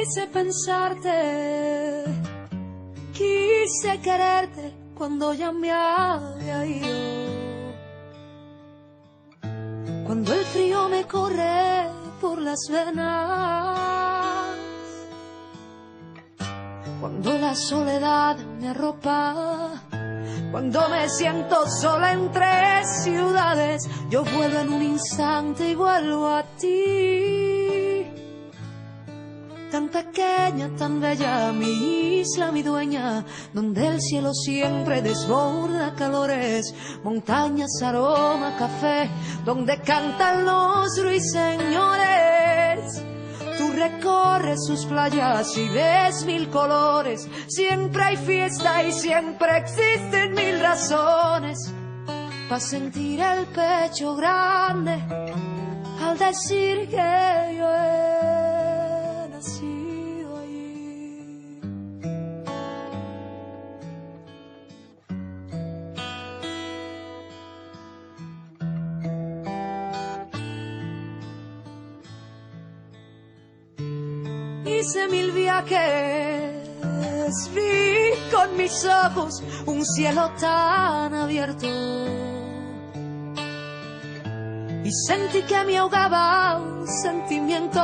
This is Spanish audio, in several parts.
Quise pensarte, quise quererte cuando ya me había ido. Cuando el frío me corre por las venas, cuando la soledad me arropa, cuando me siento sola entre ciudades, yo vuelvo en un instante y vuelvo a ti. Tan pequeña, tan bella, mi isla, mi dueña, donde el cielo siempre desborda calores, montañas, aroma, café, donde cantan los ruiseñores. Tú recorres sus playas y ves mil colores, siempre hay fiesta y siempre existen mil razones para sentir el pecho grande al decir que yo he nacido allí. Hice mil viajes, vi con mis ojos un cielo tan abierto y sentí que me ahogaba un sentimiento.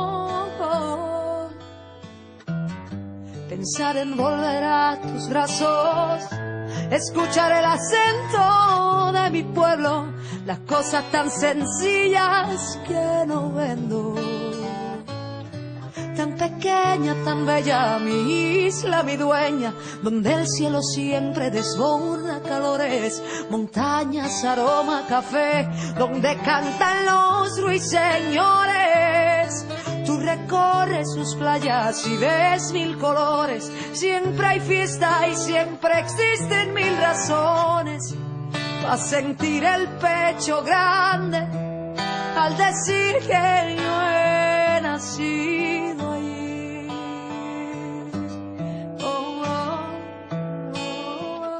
Pensar en volver a tus brazos, escuchar el acento de mi pueblo, las cosas tan sencillas que no vendo. Tan pequeña, tan bella, mi isla, mi dueña, donde el cielo siempre desborda calores, montañas, aroma, café, donde cantan los ruiseñores. Tú recorres sus playas y ves mil colores, siempre hay fiesta y siempre existen mil razones para sentir el pecho grande al decir que yo he nacido allí. Oh, oh, oh.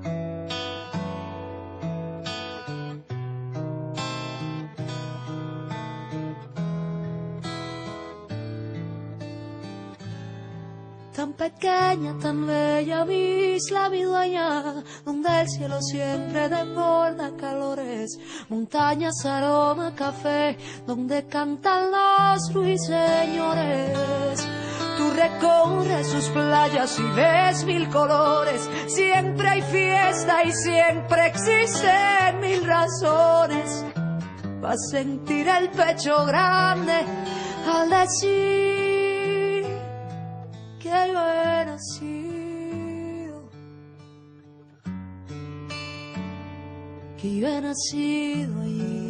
Tan pequeña, tan bella, mi isla, mi dueña, donde el cielo siempre desborda calores, montañas, aroma, café, donde cantan los ruiseñores. Tú recorres sus playas y ves mil colores, siempre hay fiesta y siempre existen mil razones para sentir el pecho grande al decir que yo he nacido, que yo he nacido allí.